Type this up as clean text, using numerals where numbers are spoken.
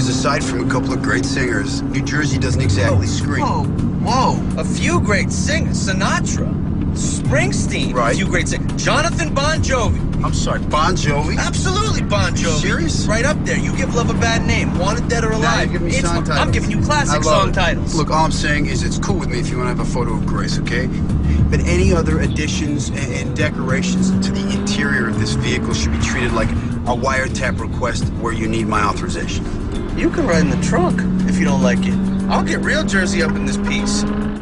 Because aside from a couple of great singers, New Jersey doesn't exactly scream. Whoa. A few great singers. Sinatra, Springsteen. Right. A few great singers. Jonathan Bon Jovi. I'm sorry, Bon Jovi? Absolutely Bon Jovi. Serious? Right up there. You give love a bad name. Wanted, Dead or Now Alive. you're giving me song titles. I'm giving you classic I love song it. titles. Look, all I'm saying is it's cool with me if you want to have a photo of Grace, okay? But any other additions and decorations to the interior of this vehicle should be treated like a wiretap request where you need my authorization. You can ride in the trunk if you don't like it. I'll get real Jersey up in this piece.